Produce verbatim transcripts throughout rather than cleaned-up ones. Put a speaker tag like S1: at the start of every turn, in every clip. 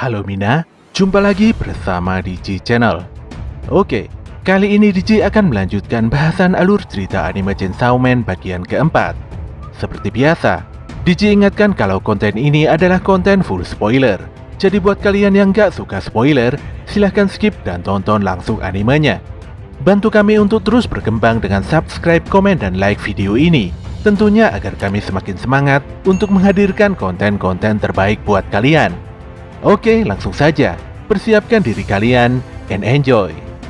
S1: Halo Mina, jumpa lagi bersama D J Channel. Oke, kali ini D J akan melanjutkan bahasan alur cerita anime Chainsaw Man bagian keempat. Seperti biasa, D J ingatkan kalau konten ini adalah konten full spoiler. Jadi buat kalian yang gak suka spoiler, silahkan skip dan tonton langsung animenya. Bantu kami untuk terus berkembang dengan subscribe, komen, dan like video ini. Tentunya agar kami semakin semangat untuk menghadirkan konten-konten terbaik buat kalian. Oke, langsung saja. Persiapkan diri kalian and enjoy.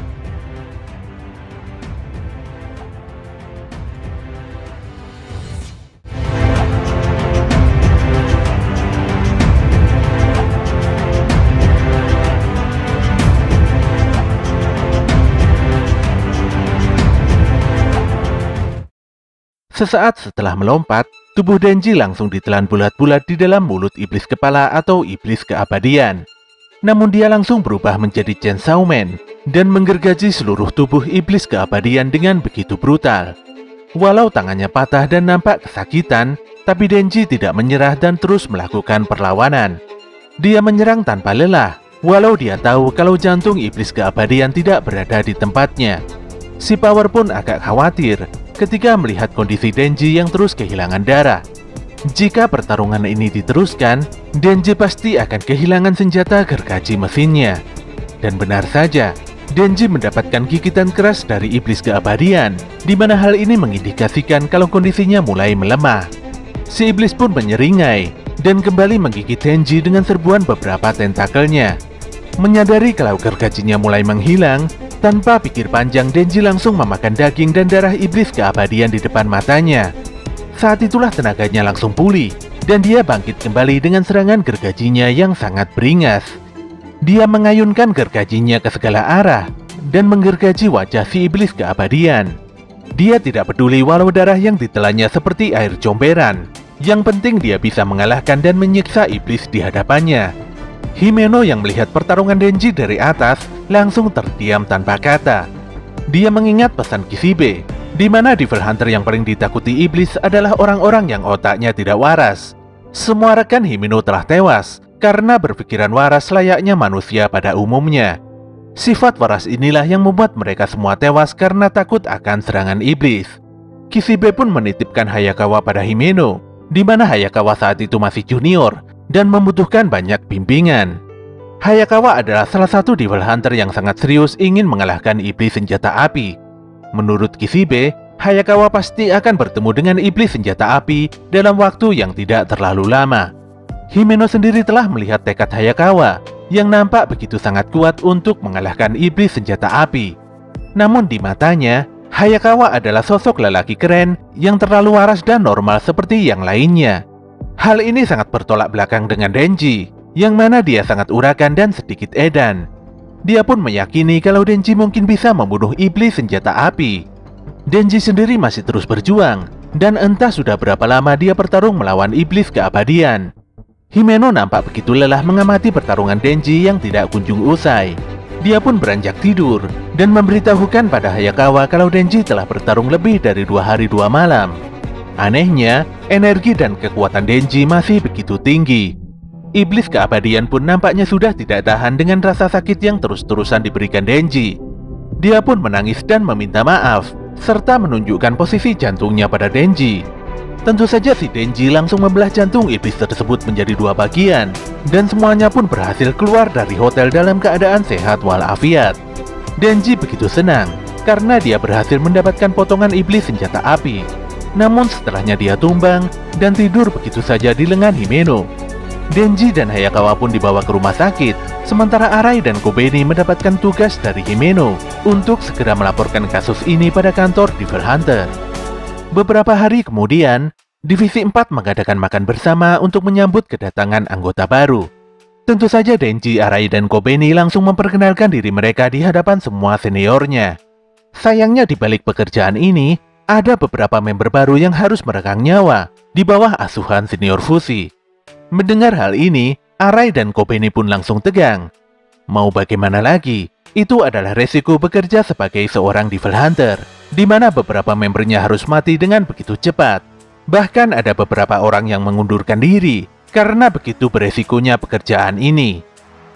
S1: Sesaat setelah melompat, tubuh Denji langsung ditelan bulat-bulat di dalam mulut iblis kepala atau iblis keabadian. Namun dia langsung berubah menjadi Chainsaw Man dan menggergaji seluruh tubuh iblis keabadian dengan begitu brutal. Walau tangannya patah dan nampak kesakitan, tapi Denji tidak menyerah dan terus melakukan perlawanan. Dia menyerang tanpa lelah, walau dia tahu kalau jantung iblis keabadian tidak berada di tempatnya. Si Power pun agak khawatir ketika melihat kondisi Denji yang terus kehilangan darah. Jika pertarungan ini diteruskan, Denji pasti akan kehilangan senjata gergaji mesinnya. Dan benar saja, Denji mendapatkan gigitan keras dari iblis keabadian, di mana hal ini mengindikasikan kalau kondisinya mulai melemah. Si iblis pun menyeringai dan kembali menggigit Denji dengan serbuan beberapa tentakelnya. Menyadari kalau gergajinya mulai menghilang, tanpa pikir panjang Denji langsung memakan daging dan darah iblis keabadian di depan matanya. Saat itulah tenaganya langsung pulih, dan dia bangkit kembali dengan serangan gergajinya yang sangat beringas. Dia mengayunkan gergajinya ke segala arah, dan menggergaji wajah si iblis keabadian. Dia tidak peduli walau darah yang ditelannya seperti air comberan. Yang penting dia bisa mengalahkan dan menyiksa iblis di hadapannya. Himeno yang melihat pertarungan Denji dari atas langsung terdiam tanpa kata. Dia mengingat pesan Kishibe, di mana Devil Hunter yang paling ditakuti iblis adalah orang-orang yang otaknya tidak waras. Semua rekan Himeno telah tewas karena berpikiran waras layaknya manusia pada umumnya. Sifat waras inilah yang membuat mereka semua tewas karena takut akan serangan iblis. Kishibe pun menitipkan Hayakawa pada Himeno, di mana Hayakawa saat itu masih junior dan membutuhkan banyak bimbingan. Hayakawa adalah salah satu Devil Hunter yang sangat serius ingin mengalahkan iblis senjata api. Menurut Kishibe, Hayakawa pasti akan bertemu dengan iblis senjata api dalam waktu yang tidak terlalu lama. Himeno sendiri telah melihat tekad Hayakawa yang nampak begitu sangat kuat untuk mengalahkan iblis senjata api. Namun di matanya, Hayakawa adalah sosok lelaki keren yang terlalu waras dan normal seperti yang lainnya. Hal ini sangat bertolak belakang dengan Denji, yang mana dia sangat urakan dan sedikit edan. Dia pun meyakini kalau Denji mungkin bisa membunuh iblis senjata api. Denji sendiri masih terus berjuang, dan entah sudah berapa lama dia bertarung melawan iblis keabadian. Himeno nampak begitu lelah mengamati pertarungan Denji yang tidak kunjung usai. Dia pun beranjak tidur, dan memberitahukan pada Hayakawa kalau Denji telah bertarung lebih dari dua hari dua malam. Anehnya, energi dan kekuatan Denji masih begitu tinggi. Iblis keabadian pun nampaknya sudah tidak tahan dengan rasa sakit yang terus-terusan diberikan Denji. Dia pun menangis dan meminta maaf, serta menunjukkan posisi jantungnya pada Denji. Tentu saja si Denji langsung membelah jantung iblis tersebut menjadi dua bagian, dan semuanya pun berhasil keluar dari hotel dalam keadaan sehat walafiat. Denji begitu senang, karena dia berhasil mendapatkan potongan iblis senjata api. Namun setelahnya dia tumbang dan tidur begitu saja di lengan Himeno. Denji dan Hayakawa pun dibawa ke rumah sakit, sementara Arai dan Kobeni mendapatkan tugas dari Himeno untuk segera melaporkan kasus ini pada kantor Devil Hunter. Beberapa hari kemudian, Divisi empat mengadakan makan bersama untuk menyambut kedatangan anggota baru. Tentu saja Denji, Arai, dan Kobeni langsung memperkenalkan diri mereka di hadapan semua seniornya. Sayangnya di balik pekerjaan ini, ada beberapa member baru yang harus meregang nyawa di bawah asuhan senior Fushi. Mendengar hal ini, Arai dan Kobeni pun langsung tegang. Mau bagaimana lagi, itu adalah resiko bekerja sebagai seorang Devil Hunter, di mana beberapa membernya harus mati dengan begitu cepat. Bahkan ada beberapa orang yang mengundurkan diri karena begitu beresikonya pekerjaan ini.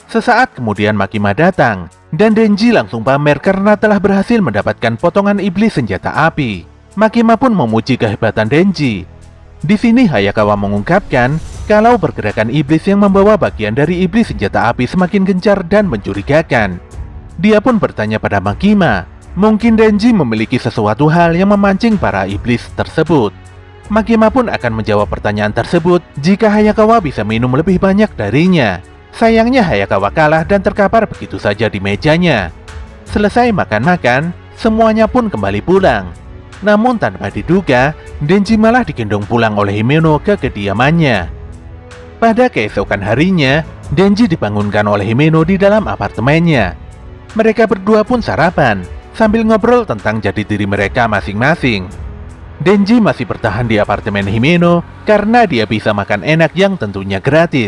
S1: Sesaat kemudian Makima datang, dan Denji langsung pamer karena telah berhasil mendapatkan potongan iblis senjata api. Makima pun memuji kehebatan Denji. Di sini Hayakawa mengungkapkan kalau pergerakan iblis yang membawa bagian dari iblis senjata api semakin gencar dan mencurigakan. Dia pun bertanya pada Makima, mungkin Denji memiliki sesuatu hal yang memancing para iblis tersebut. Makima pun akan menjawab pertanyaan tersebut jika Hayakawa bisa minum lebih banyak darinya. Sayangnya Hayakawa kalah dan terkapar begitu saja di mejanya. Selesai makan-makan, semuanya pun kembali pulang. Namun tanpa diduga, Denji malah digendong pulang oleh Himeno ke kediamannya. Pada keesokan harinya, Denji dibangunkan oleh Himeno di dalam apartemennya. Mereka berdua pun sarapan, sambil ngobrol tentang jati diri mereka masing-masing. Denji masih bertahan di apartemen Himeno karena dia bisa makan enak yang tentunya gratis.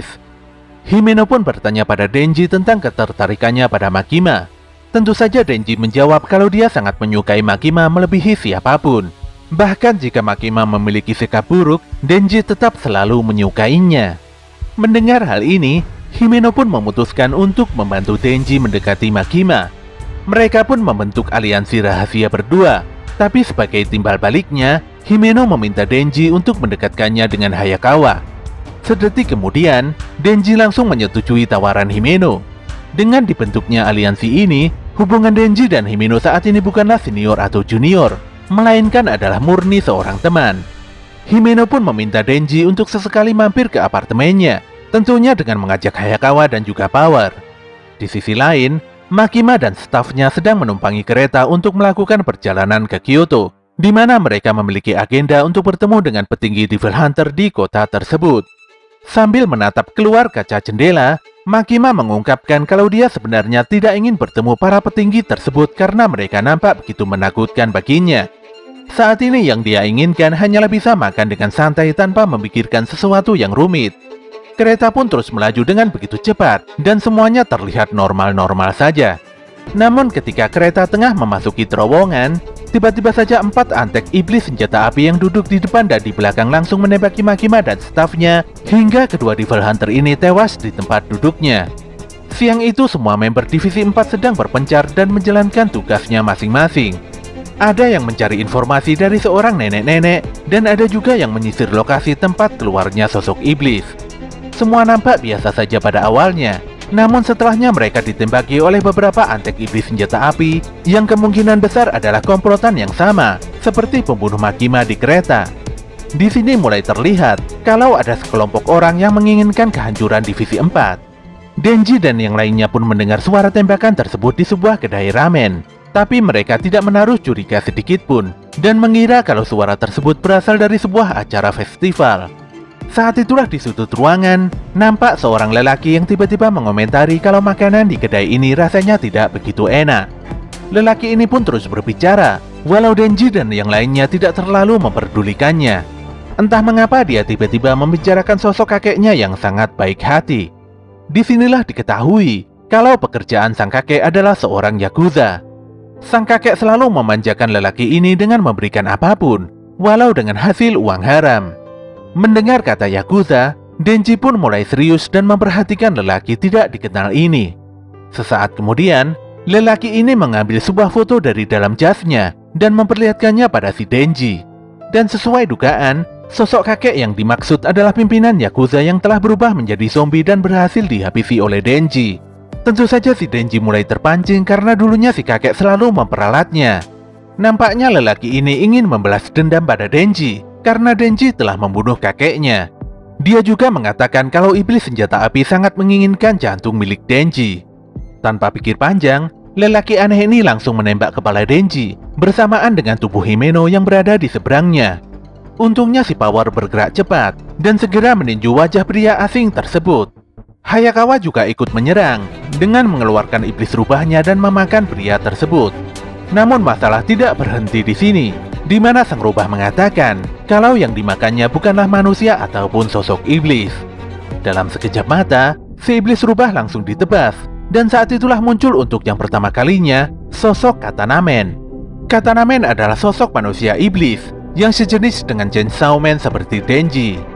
S1: Himeno pun bertanya pada Denji tentang ketertarikannya pada Makima. Tentu saja Denji menjawab kalau dia sangat menyukai Makima melebihi siapapun. Bahkan jika Makima memiliki sikap buruk, Denji tetap selalu menyukainya. Mendengar hal ini, Himeno pun memutuskan untuk membantu Denji mendekati Makima. Mereka pun membentuk aliansi rahasia berdua. Tapi sebagai timbal baliknya, Himeno meminta Denji untuk mendekatkannya dengan Hayakawa. Sedetik kemudian, Denji langsung menyetujui tawaran Himeno. Dengan dibentuknya aliansi ini, hubungan Denji dan Himeno saat ini bukanlah senior atau junior, melainkan adalah murni seorang teman. Himeno pun meminta Denji untuk sesekali mampir ke apartemennya, tentunya dengan mengajak Hayakawa dan juga Power. Di sisi lain, Makima dan stafnya sedang menumpangi kereta untuk melakukan perjalanan ke Kyoto, di mana mereka memiliki agenda untuk bertemu dengan petinggi Devil Hunter di kota tersebut. Sambil menatap keluar kaca jendela, Makima mengungkapkan kalau dia sebenarnya tidak ingin bertemu para petinggi tersebut karena mereka nampak begitu menakutkan baginya. Saat ini yang dia inginkan hanyalah bisa makan dengan santai tanpa memikirkan sesuatu yang rumit. Kereta pun terus melaju dengan begitu cepat, dan semuanya terlihat normal-normal saja. Namun ketika kereta tengah memasuki terowongan, tiba-tiba saja empat antek iblis senjata api yang duduk di depan dan di belakang langsung menembaki Makima dan stafnya, hingga kedua Devil Hunter ini tewas di tempat duduknya. Siang itu semua member Divisi empat sedang berpencar dan menjalankan tugasnya masing-masing. Ada yang mencari informasi dari seorang nenek-nenek, dan ada juga yang menyisir lokasi tempat keluarnya sosok iblis. Semua nampak biasa saja pada awalnya, namun setelahnya mereka ditembaki oleh beberapa antek iblis senjata api yang kemungkinan besar adalah komplotan yang sama, seperti pembunuh Makima di kereta. Di sini mulai terlihat kalau ada sekelompok orang yang menginginkan kehancuran Divisi empat. Denji dan yang lainnya pun mendengar suara tembakan tersebut di sebuah kedai ramen, tapi mereka tidak menaruh curiga sedikit pun dan mengira kalau suara tersebut berasal dari sebuah acara festival. Saat itulah di sudut ruangan, nampak seorang lelaki yang tiba-tiba mengomentari kalau makanan di kedai ini rasanya tidak begitu enak. Lelaki ini pun terus berbicara, walau Denji dan yang lainnya tidak terlalu memperdulikannya. Entah mengapa dia tiba-tiba membicarakan sosok kakeknya yang sangat baik hati. Disinilah diketahui kalau pekerjaan sang kakek adalah seorang Yakuza. Sang kakek selalu memanjakan lelaki ini dengan memberikan apapun, walau dengan hasil uang haram. Mendengar kata Yakuza, Denji pun mulai serius dan memperhatikan lelaki tidak dikenal ini. Sesaat kemudian, lelaki ini mengambil sebuah foto dari dalam jasnya dan memperlihatkannya pada si Denji. Dan sesuai dugaan, sosok kakek yang dimaksud adalah pimpinan Yakuza yang telah berubah menjadi zombie dan berhasil dihabisi oleh Denji. Tentu saja si Denji mulai terpancing karena dulunya si kakek selalu memperalatnya. Nampaknya lelaki ini ingin membalas dendam pada Denji karena Denji telah membunuh kakeknya. Dia juga mengatakan kalau iblis senjata api sangat menginginkan jantung milik Denji. Tanpa pikir panjang, lelaki aneh ini langsung menembak kepala Denji bersamaan dengan tubuh Himeno yang berada di seberangnya. Untungnya si Power bergerak cepat dan segera meninju wajah pria asing tersebut. Hayakawa juga ikut menyerang dengan mengeluarkan iblis rubahnya dan memakan pria tersebut. Namun masalah tidak berhenti di sini, di mana sang rubah mengatakan kalau yang dimakannya bukanlah manusia ataupun sosok iblis. Dalam sekejap mata, si iblis rubah langsung ditebas, dan saat itulah muncul untuk yang pertama kalinya sosok Katanamen. Katanamen adalah sosok manusia iblis yang sejenis dengan Chainsaw Man seperti Denji.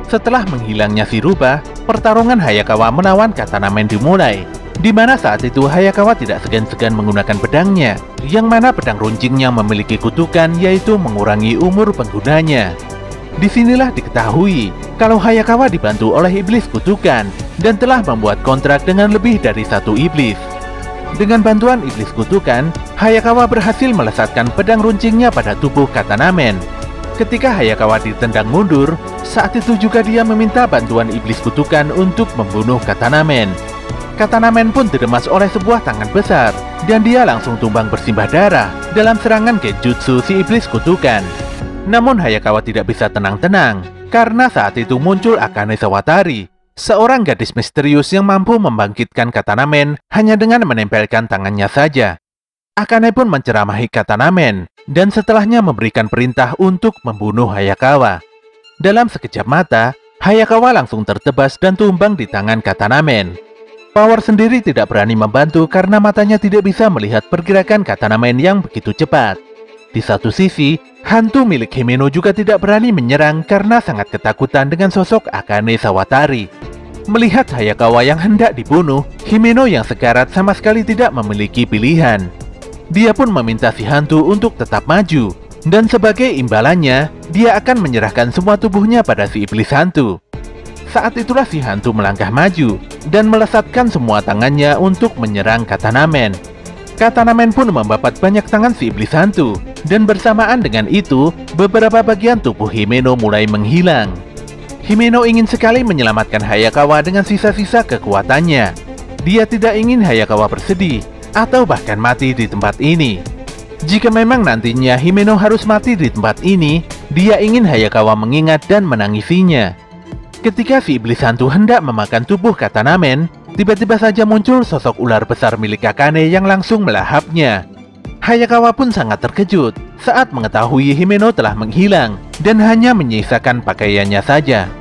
S1: Setelah menghilangnya si rubah, pertarungan Hayakawa melawan Katanamen dimulai, di mana saat itu Hayakawa tidak segan-segan menggunakan pedangnya, yang mana pedang runcingnya memiliki kutukan yaitu mengurangi umur penggunanya. Disinilah diketahui kalau Hayakawa dibantu oleh iblis kutukan dan telah membuat kontrak dengan lebih dari satu iblis. Dengan bantuan iblis kutukan, Hayakawa berhasil melesatkan pedang runcingnya pada tubuh Katanamen. Ketika Hayakawa ditendang mundur, saat itu juga dia meminta bantuan iblis kutukan untuk membunuh Katanamen. Katanamen pun diremas oleh sebuah tangan besar, dan dia langsung tumbang bersimbah darah dalam serangan genjutsu si iblis kutukan. Namun Hayakawa tidak bisa tenang-tenang, karena saat itu muncul Akane Sawatari, seorang gadis misterius yang mampu membangkitkan Katanamen hanya dengan menempelkan tangannya saja. Akane pun menceramahi Katanamen, dan setelahnya memberikan perintah untuk membunuh Hayakawa. Dalam sekejap mata, Hayakawa langsung tertebas dan tumbang di tangan Katanamen. Power sendiri tidak berani membantu karena matanya tidak bisa melihat pergerakan Katanamen yang begitu cepat. Di satu sisi, hantu milik Himeno juga tidak berani menyerang karena sangat ketakutan dengan sosok Akane Sawatari. Melihat Hayakawa yang hendak dibunuh, Himeno yang sekarat sama sekali tidak memiliki pilihan. Dia pun meminta si hantu untuk tetap maju, dan sebagai imbalannya, dia akan menyerahkan semua tubuhnya pada si iblis hantu. Saat itulah si hantu melangkah maju, dan melesatkan semua tangannya untuk menyerang Katanamen. Katanamen pun membabat banyak tangan si iblis hantu, dan bersamaan dengan itu, beberapa bagian tubuh Himeno mulai menghilang. Himeno ingin sekali menyelamatkan Hayakawa dengan sisa-sisa kekuatannya. Dia tidak ingin Hayakawa bersedih, atau bahkan mati di tempat ini. Jika memang nantinya Himeno harus mati di tempat ini, dia ingin Hayakawa mengingat dan menangisinya. Ketika si iblis hantu hendak memakan tubuh Katanamen, tiba-tiba saja muncul sosok ular besar milik Akane yang langsung melahapnya. Hayakawa pun sangat terkejut saat mengetahui Himeno telah menghilang dan hanya menyisakan pakaiannya saja.